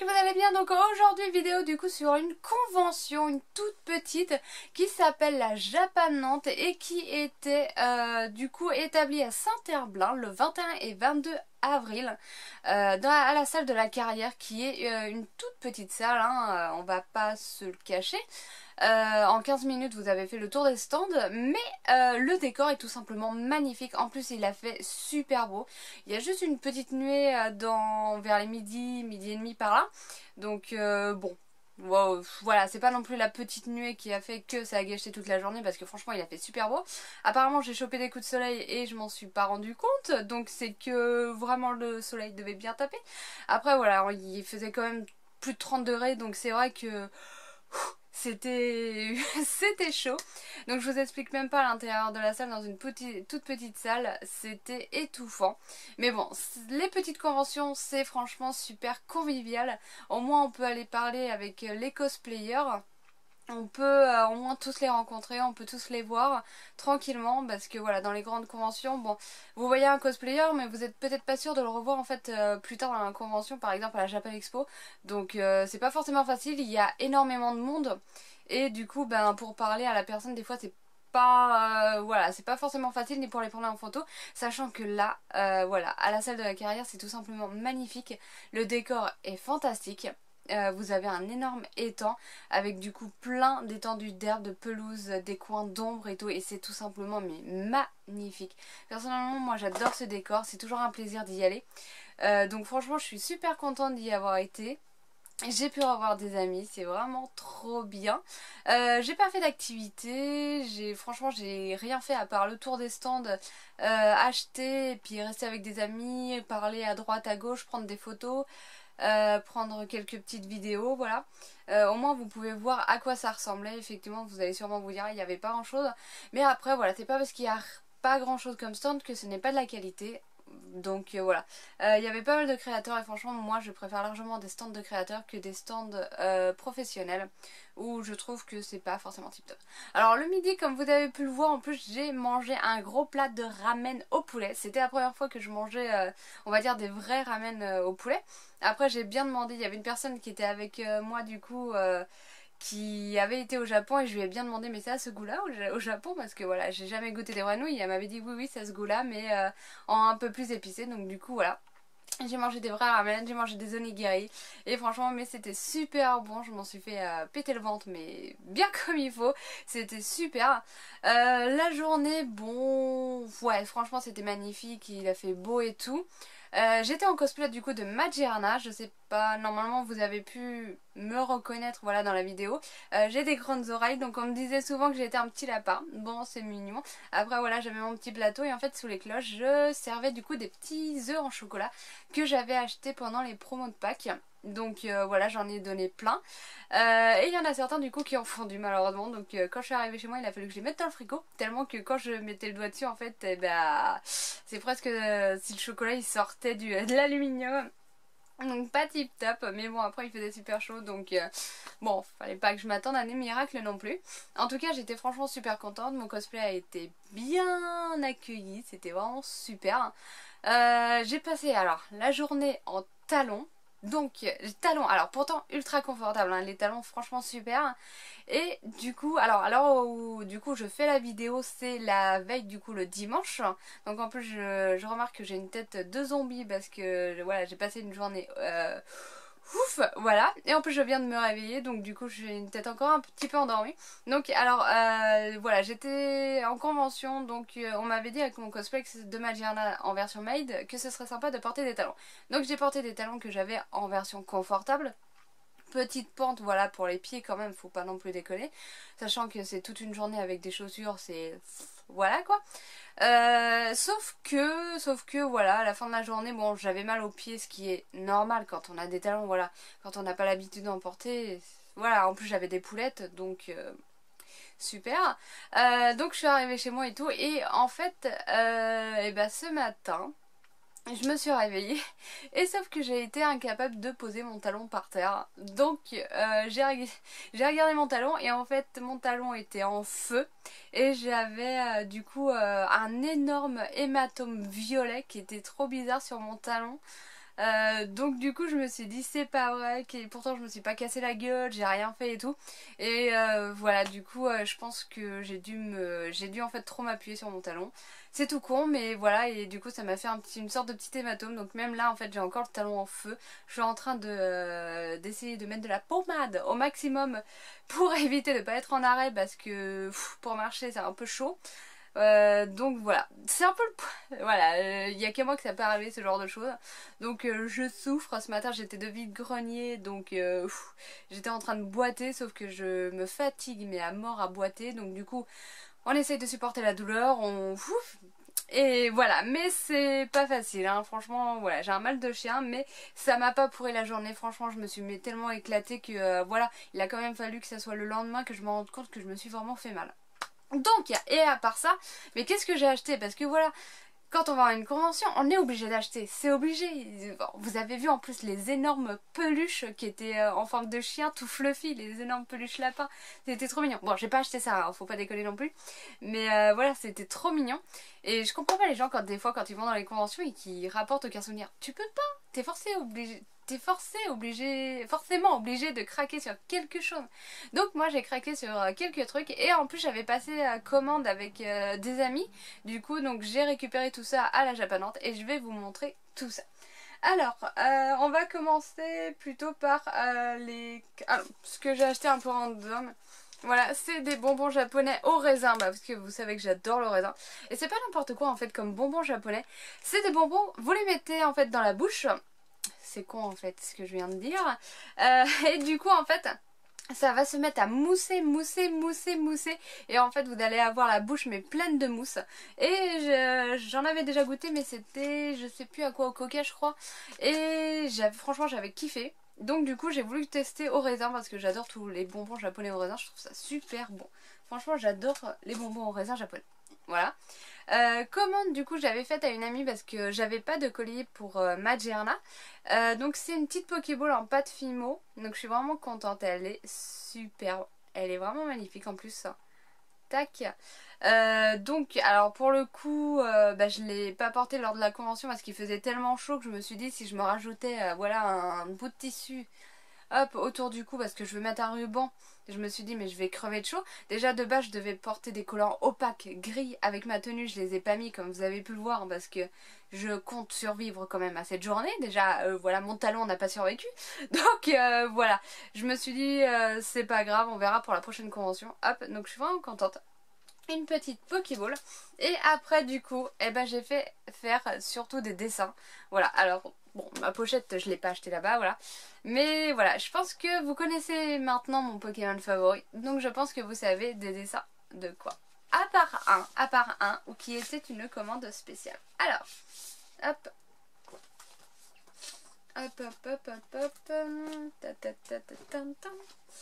vous allez bien. Donc aujourd'hui vidéo du coup sur une convention, une toute petite qui s'appelle la Japan Nantes et qui était du coup établie à Saint-Herblain le 21 et 22 avril à la salle de la Carrière qui est une toute petite salle, hein, on va pas se le cacher. En 15 minutes vous avez fait le tour des stands, mais le décor est tout simplement magnifique. En plus il a fait super beau. Il y a juste une petite nuée vers les midi et demi par là. Donc bon, wow, voilà, c'est pas non plus la petite nuée qui a fait que ça a gâché toute la journée, parce que franchement il a fait super beau. Apparemment j'ai chopé des coups de soleil et je m'en suis pas rendu compte, donc c'est que vraiment le soleil devait bien taper. Après voilà, il faisait quand même plus de 30 degrés, donc c'est vrai que c'était c'était chaud. Donc je vous explique même pas l'intérieur de la salle, dans une toute petite salle, c'était étouffant. Mais bon, les petites conventions c'est franchement super convivial. Au moins on peut aller parler avec les cosplayers. On peut au moins tous les rencontrer, on peut tous les voir tranquillement, parce que voilà, dans les grandes conventions, bon, vous voyez un cosplayer mais vous êtes peut-être pas sûr de le revoir en fait plus tard dans la convention, par exemple à la Japan Expo. Donc c'est pas forcément facile, il y a énormément de monde et du coup ben pour parler à la personne des fois c'est pas voilà, c'est pas forcément facile, ni pour les prendre en photo, sachant que là voilà, à la salle de la Carrière c'est tout simplement magnifique, le décor est fantastique. Vous avez un énorme étang avec du coup plein d'étendues d'herbe, de pelouse, des coins d'ombre et tout, et c'est tout simplement mais magnifique. Personnellement moi j'adore ce décor, c'est toujours un plaisir d'y aller. Donc franchement je suis super contente d'y avoir été. J'ai pu revoir des amis, c'est vraiment trop bien. J'ai pas fait d'activité, franchement j'ai rien fait à part le tour des stands, acheter, et puis rester avec des amis, parler à droite à gauche, prendre des photos. Prendre quelques petites vidéos, voilà. Au moins vous pouvez voir à quoi ça ressemblait. Effectivement vous allez sûrement vous dire il n'y avait pas grand chose, mais après voilà, c'est pas parce qu'il n'y a pas grand chose comme stand que ce n'est pas de la qualité. Donc voilà, il y avait pas mal de créateurs et franchement moi je préfère largement des stands de créateurs que des stands professionnels, où je trouve que c'est pas forcément tip top. Alors le midi, comme vous avez pu le voir, en plus j'ai mangé un gros plat de ramen au poulet. C'était la première fois que je mangeais on va dire des vrais ramen au poulet. Après j'ai bien demandé, il y avait une personne qui était avec moi du coup qui avait été au Japon, et je lui ai bien demandé mais ça a ce goût là au Japon, parce que voilà, j'ai jamais goûté des grenouilles, et elle m'avait dit oui oui ça a ce goût là mais en un peu plus épicé. Donc du coup voilà, j'ai mangé des vrais ramen, j'ai mangé des onigiri et franchement mais c'était super bon, je m'en suis fait péter le ventre mais bien comme il faut, c'était super. La journée, bon ouais franchement c'était magnifique, il a fait beau et tout. J'étais en cosplay du coup de Majerna, je sais pas, normalement vous avez pu me reconnaître voilà dans la vidéo. J'ai des grandes oreilles, donc on me disait souvent que j'étais un petit lapin, bon c'est mignon. Après voilà, j'avais mon petit plateau et en fait sous les cloches je servais du coup des petits œufs en chocolat que j'avais acheté pendant les promos de Pâques. Donc voilà, j'en ai donné plein. Et il y en a certains du coup qui ont fondu malheureusement. Donc quand je suis arrivée chez moi, il a fallu que je les mette dans le frigo. Tellement que quand je mettais le doigt dessus, en fait, eh ben, c'est presque si le chocolat il sortait de l'aluminium. Donc pas tip top, mais bon après il faisait super chaud, donc bon, fallait pas que je m'attende à des miracles non plus. En tout cas j'étais franchement super contente, mon cosplay a été bien accueilli, c'était vraiment super. J'ai passé alors la journée en talons. Donc les talons, alors pourtant ultra confortable, hein, les talons franchement super. Et du coup, alors où du coup je fais la vidéo, c'est la veille du coup le dimanche. Donc en plus je remarque que j'ai une tête de zombie parce que voilà, j'ai passé une journée ouf, voilà. Et en plus je viens de me réveiller, donc du coup j'ai une tête encore un petit peu endormie. Donc alors voilà, j'étais en convention, donc on m'avait dit avec mon cosplay de Majerna en version maid que ce serait sympa de porter des talons. Donc j'ai porté des talons que j'avais en version confortable. Petite pente voilà pour les pieds quand même, faut pas non plus déconner, sachant que c'est toute une journée avec des chaussures, c'est voilà quoi. Sauf que voilà, à la fin de la journée, bon j'avais mal aux pieds, ce qui est normal quand on a des talons, voilà, quand on n'a pas l'habitude d'en porter, voilà, en plus j'avais des poulettes, donc super. Donc je suis arrivée chez moi et tout, et en fait et ben, ce matin je me suis réveillée, et sauf que j'ai été incapable de poser mon talon par terre. Donc j'ai regardé mon talon, et en fait mon talon était en feu et j'avais du coup un énorme hématome violet qui était trop bizarre sur mon talon. Donc du coup je me suis dit c'est pas vrai, et pourtant je me suis pas cassé la gueule, j'ai rien fait et tout. Et voilà, du coup je pense que j'ai dû en fait trop m'appuyer sur mon talon. C'est tout con, mais voilà, et du coup ça m'a fait une sorte de petit hématome. Donc même là en fait j'ai encore le talon en feu. Je suis en train d'essayer de mettre de la pommade au maximum pour éviter de pas être en arrêt, parce que pour marcher c'est un peu chaud. Donc voilà, c'est un peu voilà, il y a qu'à moi que ça peut arriver ce genre de choses. Donc je souffre. Ce matin j'étais de vide-grenier, donc j'étais en train de boiter, sauf que je me fatigue mais à mort à boiter. Donc du coup on essaye de supporter la douleur, et voilà, mais c'est pas facile, hein. Franchement, voilà, j'ai un mal de chien, mais ça m'a pas pourri la journée. Franchement, je me suis tellement éclatée que voilà, il a quand même fallu que ça soit le lendemain que je me rende compte que je me suis vraiment fait mal. Donc, et à part ça, mais qu'est-ce que j'ai acheté? Parce que voilà, quand on va à une convention, on est obligé d'acheter, c'est obligé. Vous avez vu en plus les énormes peluches qui étaient en forme de chien, tout fluffy, les énormes peluches lapins. C'était trop mignon. Bon, j'ai pas acheté ça, hein, faut pas déconner non plus. Mais voilà, c'était trop mignon. Et je comprends pas les gens des fois quand ils vont dans les conventions et qui rapportent aucun souvenir. Tu peux pas, forcément obligé de craquer sur quelque chose. Donc moi j'ai craqué sur quelques trucs, et en plus j'avais passé commande avec des amis. Du coup donc j'ai récupéré tout ça à la Japanante et je vais vous montrer tout ça. Alors, on va commencer plutôt par ce que j'ai acheté un peu random. Voilà, c'est des bonbons japonais au raisin, parce que vous savez que j'adore le raisin. Et c'est pas n'importe quoi en fait comme bonbons japonais. C'est des bonbons, vous les mettez en fait dans la bouche. C'est con en fait ce que je viens de dire. Et du coup en fait ça va se mettre à mousser, et en fait vous allez avoir la bouche mais pleine de mousse. Et j'en avais déjà goûté, mais c'était je sais plus à quoi, au coca je crois. Et franchement j'avais kiffé. Donc du coup j'ai voulu tester au raisin, parce que j'adore tous les bonbons japonais au raisin, je trouve ça super bon. Franchement j'adore les bonbons au raisin japonais. Voilà. Commande du coup j'avais faite à une amie parce que j'avais pas de collier pour Majerna. Donc c'est une petite Pokéball en pâte Fimo. Donc je suis vraiment contente, elle est superbe. Elle est vraiment magnifique en plus. Tac. Donc alors pour le coup je l'ai pas porté lors de la convention parce qu'il faisait tellement chaud que je me suis dit si je me rajoutais voilà un bout de tissu hop autour du cou, parce que je veux mettre un ruban, je me suis dit mais je vais crever de chaud. Déjà de base je devais porter des collants opaques gris avec ma tenue, je les ai pas mis comme vous avez pu le voir parce que je compte survivre quand même à cette journée. Déjà voilà, mon talon n'a pas survécu. Donc voilà, je me suis dit c'est pas grave, on verra pour la prochaine convention. Hop, donc je suis vraiment contente. Une petite Pokéball. Et après du coup j'ai fait faire surtout des dessins. Voilà, alors bon, ma pochette je l'ai pas achetée là-bas, voilà. Mais voilà, je pense que vous connaissez maintenant mon Pokémon favori. Donc je pense que vous savez des dessins de quoi. À part un, ou qui était une commande spéciale. Alors, hop. Hop, hop, hop, hop, hop. Ta, ta, ta, ta, ta, ta.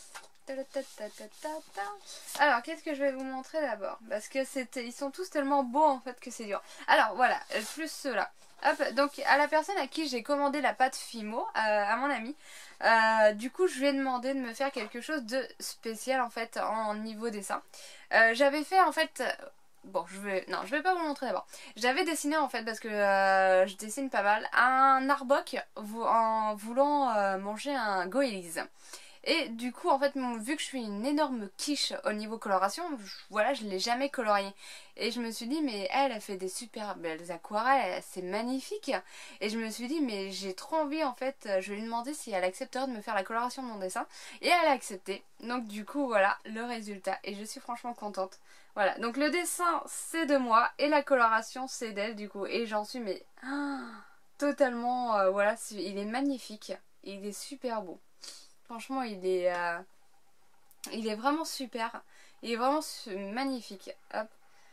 Alors qu'est-ce que je vais vous montrer d'abord, parce que ils sont tous tellement beaux en fait que c'est dur. Alors voilà, plus ceux-là. Hop, donc à la personne à qui j'ai commandé la pâte Fimo, à mon ami, du coup je lui ai demandé de me faire quelque chose de spécial en fait en niveau dessin. J'avais fait en fait... Bon, je vais pas vous montrer d'abord. J'avais dessiné en fait, parce que je dessine pas mal, un Arbok en voulant manger un Goéliz. Et du coup en fait vu que je suis une énorme quiche au niveau coloration, voilà, je l'ai jamais colorié. Et je me suis dit mais elle a fait des super belles aquarelles, c'est magnifique. Et je me suis dit mais j'ai trop envie en fait, je vais lui demander si elle accepterait de me faire la coloration de mon dessin. Et elle a accepté. Donc du coup voilà le résultat, et je suis franchement contente. Voilà, donc le dessin c'est de moi et la coloration c'est d'elle du coup. Et j'en suis mais totalement voilà, il est magnifique, il est super beau. Franchement, il est vraiment super. Il est vraiment magnifique. Hop.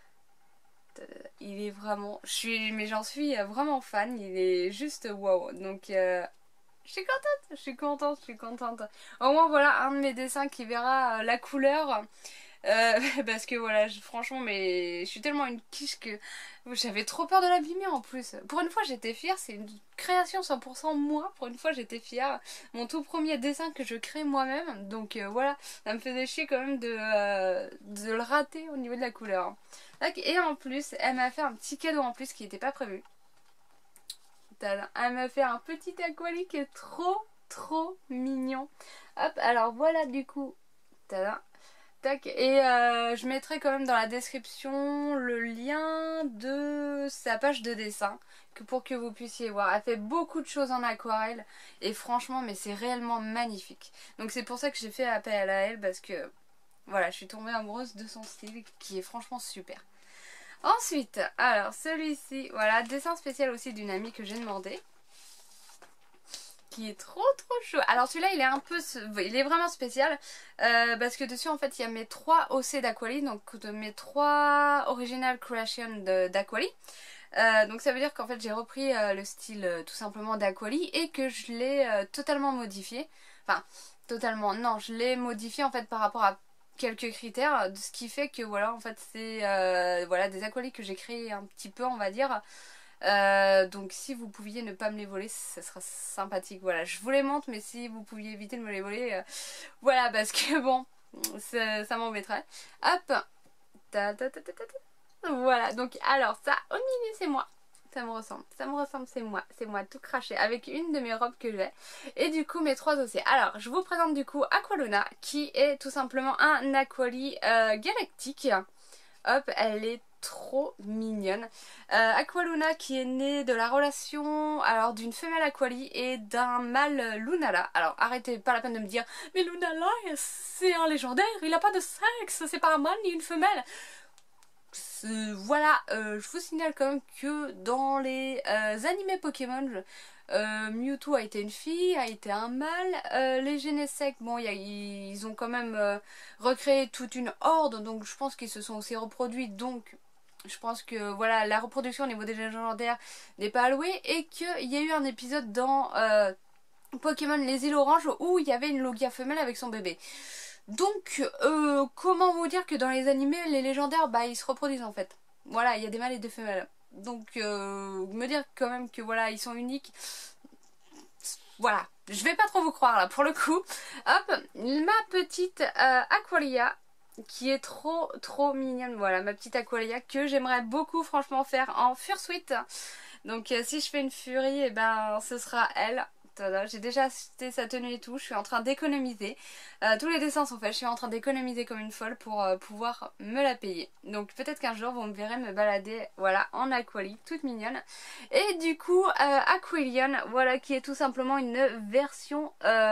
Il est vraiment... mais j'en suis vraiment fan. Il est juste waouh. Donc, je suis contente. Je suis contente. Je suis contente. Au moins, voilà, un de mes dessins qui verra la couleur. Parce que voilà, franchement, mais je suis tellement une quiche que j'avais trop peur de l'abîmer en plus. Pour une fois, j'étais fière, c'est une création 100% moi. Pour une fois, j'étais fière. Mon tout premier dessin que je crée moi-même. Donc voilà, ça me faisait chier quand même de le rater au niveau de la couleur. Et en plus, elle m'a fait un petit cadeau en plus qui n'était pas prévu. Tada. Elle m'a fait un petit aquali qui est trop mignon. Hop, alors voilà du coup. Tada. Tac. Et je mettrai quand même dans la description le lien de sa page de dessin pour que vous puissiez voir. Elle fait beaucoup de choses en aquarelle et franchement mais c'est réellement magnifique. Donc c'est pour ça que j'ai fait appel à elle parce que voilà, je suis tombée amoureuse de son style qui est franchement super. Ensuite, alors celui-ci, voilà, dessin spécial aussi d'une amie que j'ai demandé. Qui est trop chaud. Alors celui-là il est un peu, il est vraiment spécial parce que dessus en fait il y a mes 3 OC d'Aquali, donc mes 3 Original Creation d'Aquali. Donc ça veut dire qu'en fait j'ai repris le style tout simplement d'Aquali et que je l'ai totalement modifié. Enfin totalement, non, je l'ai modifié en fait par rapport à quelques critères, ce qui fait que voilà en fait c'est voilà, des Aquali que j'ai créé un petit peu on va dire. Donc si vous pouviez ne pas me les voler, ça sera sympathique. Voilà, je vous les montre, mais si vous pouviez éviter de me les voler, voilà, parce que bon, ça m'embêterait. Hop, voilà. Donc alors ça, au milieu c'est moi. Ça me ressemble, c'est moi tout craché avec une de mes robes que j'ai. Et du coup mes 3 OC. Alors je vous présente du coup Aqualuna qui est tout simplement un Aquali galactique. Hop, elle est trop mignonne. Aqualuna qui est née de la relation alors d'une femelle Aquali et d'un mâle Lunala. Alors arrêtez, pas la peine de me dire mais Lunala c'est un légendaire, il a pas de sexe, c'est pas un mâle ni une femelle. Voilà, je vous signale quand même que dans les animés Pokémon, Mewtwo a été une fille, a été un mâle. Les Genesect, bon, ils ont quand même recréé toute une horde, donc je pense qu'ils se sont aussi reproduits, donc je pense que voilà, la reproduction au niveau des légendaires n'est pas allouée, et qu'il y a eu un épisode dans Pokémon Les Îles Oranges où il y avait une Logia femelle avec son bébé. Donc, comment vous dire que dans les animés, les légendaires, bah ils se reproduisent en fait. Voilà, il y a des mâles et des femelles. Donc, me dire quand même que voilà, ils sont uniques. Voilà, je vais pas trop vous croire là pour le coup. Hop, ma petite Aqualia qui est trop mignonne. Voilà, ma petite Aqualia que j'aimerais beaucoup franchement faire en Fursuit. Donc, si je fais une Furie, et ben ce sera elle. J'ai déjà acheté sa tenue et tout, je suis en train d'économiser. Tous les dessins sont faits, je suis en train d'économiser comme une folle pour pouvoir me la payer. Donc peut-être qu'un jour vous me verrez me balader voilà, en Aquali, toute mignonne. Et du coup Aquilion, voilà, qui est tout simplement une version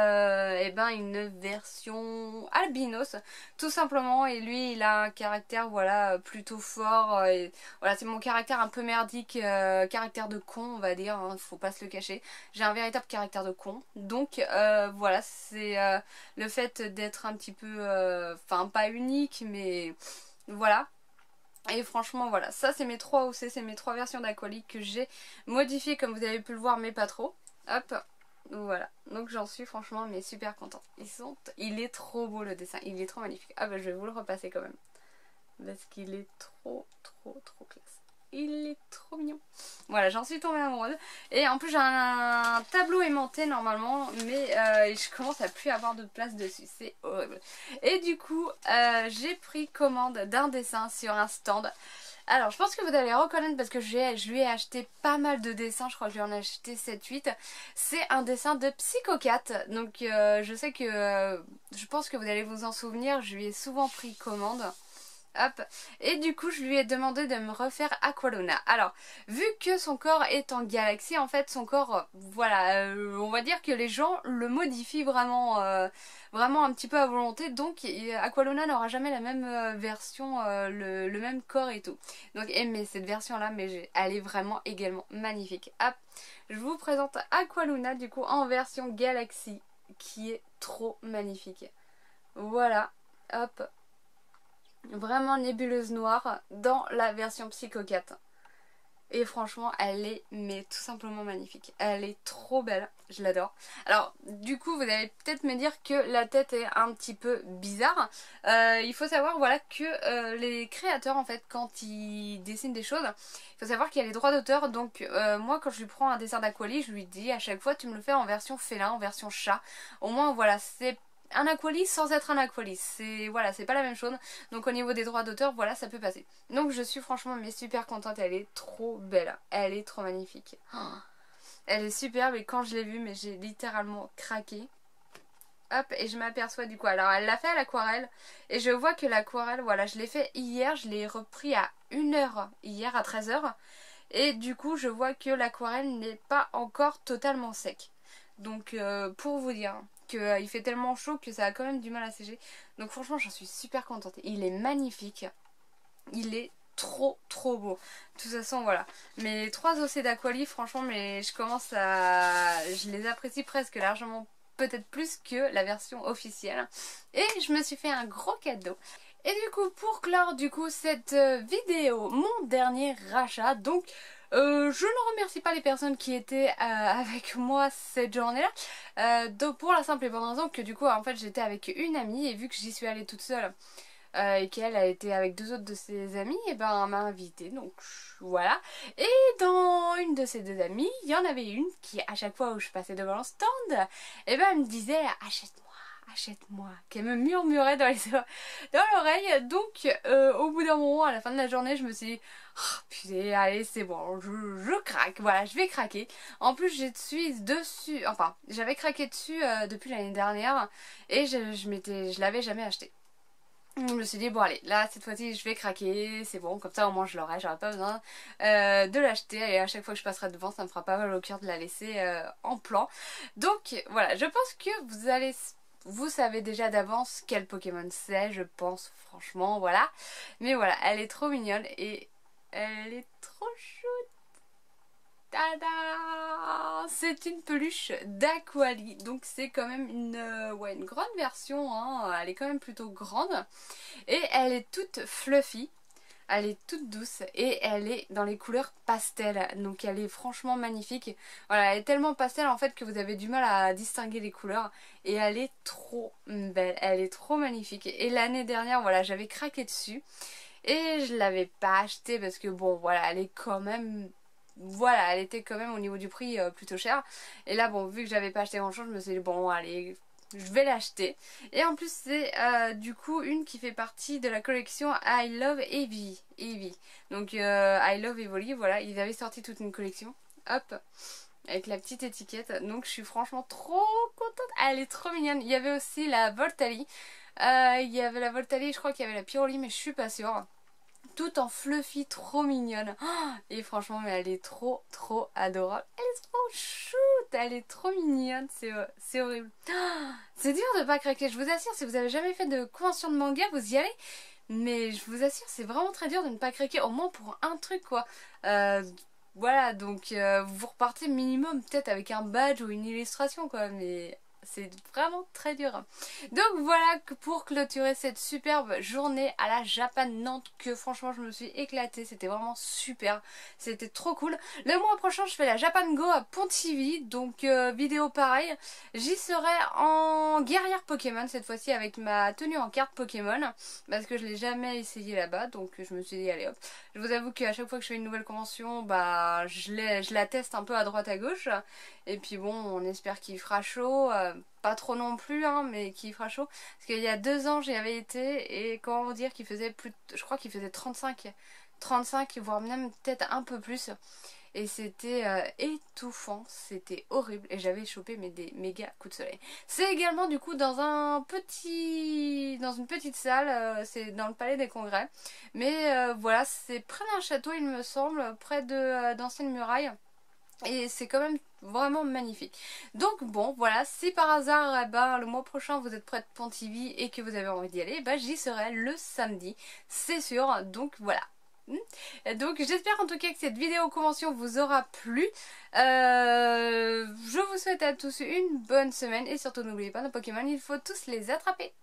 une version albinos, tout simplement. Et lui il a un caractère voilà plutôt fort. Et voilà, c'est mon caractère un peu merdique, caractère de con on va dire, hein, faut pas se le cacher. J'ai un véritable caractère de con, donc voilà, c'est le fait d'être un petit peu enfin pas unique mais voilà. Et franchement voilà, ça c'est mes 3 OC, c'est mes 3 versions d'Aquali que j'ai modifiées comme vous avez pu le voir mais pas trop. Hop, voilà, donc j'en suis franchement mais super contente. Il est trop beau le dessin, il est trop magnifique. Ah bah je vais vous le repasser quand même parce qu'il est trop classe. Il est trop mignon. Voilà, j'en suis tombée amoureuse. Et en plus j'ai un tableau aimanté normalement, mais je commence à plus avoir de place dessus. C'est horrible. Et du coup, j'ai pris commande d'un dessin sur un stand. Alors je pense que vous allez reconnaître parce que je lui ai acheté pas mal de dessins. Je crois que je lui en ai acheté 7-8. C'est un dessin de Psychocat. Donc je sais que je pense que vous allez vous en souvenir. Je lui ai souvent pris commande. Hop. Et du coup je lui ai demandé de me refaire Aqualuna. Alors vu que son corps est en galaxie, en fait son corps voilà on va dire que les gens le modifient vraiment vraiment un petit peu à volonté. Donc Aqualuna n'aura jamais la même version, le même corps et tout. Donc mais cette version là mais elle est vraiment également magnifique. Hop, je vous présente Aqualuna du coup en version galaxie qui est trop magnifique. Voilà, hop. Vraiment nébuleuse noire dans la version Psychocat. Et franchement elle est mais tout simplement magnifique. Elle est trop belle, je l'adore. Alors du coup vous allez peut-être me dire que la tête est un petit peu bizarre. Il faut savoir voilà que les créateurs en fait quand ils dessinent des choses, il faut savoir qu'il y a les droits d'auteur. Donc moi quand je lui prends un dessin d'Aquali, je lui dis à chaque fois tu me le fais en version félin, en version chat. Au moins voilà, c'est un Aquali sans être un Aquali, c'est voilà, c'est pas la même chose. Donc au niveau des droits d'auteur, voilà, ça peut passer. Donc je suis franchement mais super contente, elle est trop belle, elle est trop magnifique. Oh. Elle est superbe et quand je l'ai vue, mais j'ai littéralement craqué. Hop, et je m'aperçois du coup. Alors elle l'a fait à l'aquarelle et je vois que l'aquarelle, voilà, je l'ai fait hier, je l'ai repris à 1h hier à 13h. Et du coup je vois que l'aquarelle n'est pas encore totalement sec. Donc pour vous dire qu'il fait tellement chaud que ça a quand même du mal à sécher. Donc franchement j'en suis super contente. Il est magnifique. Il est trop beau. De toute façon voilà. Mes 3 OC d'Aquali franchement mais je les apprécie presque largement, peut-être plus que la version officielle. Et je me suis fait un gros cadeau. Et du coup pour clore du coup cette vidéo, mon dernier rachat, donc je ne remercie pas les personnes qui étaient avec moi cette journée-là, donc pour la simple et bonne raison que du coup en fait j'étais avec une amie et vu que j'y suis allée toute seule et qu'elle a été avec 2 autres de ses amis, et ben elle m'a invitée, donc voilà. Et dans une de ces 2 amies, il y en avait une qui à chaque fois où je passais devant le stand, et ben elle me disait achète-moi, qu'elle me murmurait dans l'oreille. Donc au bout d'un moment, à la fin de la journée, je me suis dit oh, putain, allez c'est bon, je craque, voilà, je vais craquer. En plus suis dessus, enfin j'avais craqué dessus depuis l'année dernière et je l'avais jamais acheté. Je me suis dit bon allez, là cette fois-ci je vais craquer, c'est bon, comme ça au moins je l'aurai, j'aurai pas besoin de l'acheter et à chaque fois que je passerai devant ça me fera pas mal au cœur de la laisser en plan. Donc voilà, je pense que vous savez déjà d'avance quel Pokémon c'est, je pense franchement, voilà. Mais voilà, elle est trop mignonne et elle est trop chouette. Tada! C'est une peluche d'Aquali, donc c'est quand même une grande version, hein. Elle est quand même plutôt grande et elle est toute fluffy, elle est toute douce et elle est dans les couleurs pastel, donc elle est franchement magnifique. Voilà, elle est tellement pastel en fait que vous avez du mal à distinguer les couleurs et elle est trop belle, elle est trop magnifique. Et l'année dernière, voilà, j'avais craqué dessus et je l'avais pas acheté parce que bon, voilà, elle est quand même... Voilà, elle était quand même au niveau du prix plutôt chère. Et là, bon, vu que j'avais pas acheté grand chose, je me suis dit, bon, allez, je vais l'acheter. Et en plus, c'est du coup une qui fait partie de la collection I Love Eevee. Donc, I Love Evoli, voilà, ils avaient sorti toute une collection. Hop, avec la petite étiquette. Donc, je suis franchement trop contente. Elle est trop mignonne. Il y avait aussi la Voltali. Il y avait la Voltali, je crois qu'il y avait la Pyroli, mais je suis pas sûre. Tout en fluffy, trop mignonne. Oh, et franchement, mais elle est trop adorable. Elle est trop chouette, elle est trop mignonne, c'est horrible. Oh, c'est dur de pas craquer, je vous assure, si vous avez jamais fait de convention de manga, vous y allez. Mais je vous assure, c'est vraiment très dur de ne pas craquer, au moins pour un truc quoi. Voilà, donc vous repartez minimum peut-être avec un badge ou une illustration quoi, mais... C'est vraiment très dur. Donc voilà pour clôturer cette superbe journée à la Japan Nantes que franchement je me suis éclatée. C'était vraiment super. C'était trop cool. Le mois prochain je fais la Japan Go à Pontivy. Donc vidéo pareil. J'y serai en guerrière Pokémon cette fois-ci avec ma tenue en carte Pokémon. Parce que je l'ai jamais essayé là-bas. Donc je me suis dit allez hop. Je vous avoue qu'à chaque fois que je fais une nouvelle convention, bah je la teste un peu à droite à gauche. Et puis bon, on espère qu'il fera chaud, pas trop non plus, hein, mais qu'il fera chaud. Parce qu'il y a 2 ans, j'y avais été et comment vous dire qu'il faisait plus, je crois qu'il faisait 35, voire même peut-être un peu plus. Et c'était étouffant, c'était horrible et j'avais chopé des méga coups de soleil. C'est également du coup dans une petite salle, c'est dans le palais des congrès. Mais voilà, c'est près d'un château il me semble, près d'anciennes murailles. Et c'est quand même vraiment magnifique. Donc bon voilà, si par hasard le mois prochain vous êtes près de Pontivy et que vous avez envie d'y aller, j'y serai le samedi, c'est sûr. Donc voilà. Donc j'espère en tout cas que cette vidéo convention vous aura plu. Je vous souhaite à tous une bonne semaine et surtout n'oubliez pas, nos Pokémon il faut tous les attraper.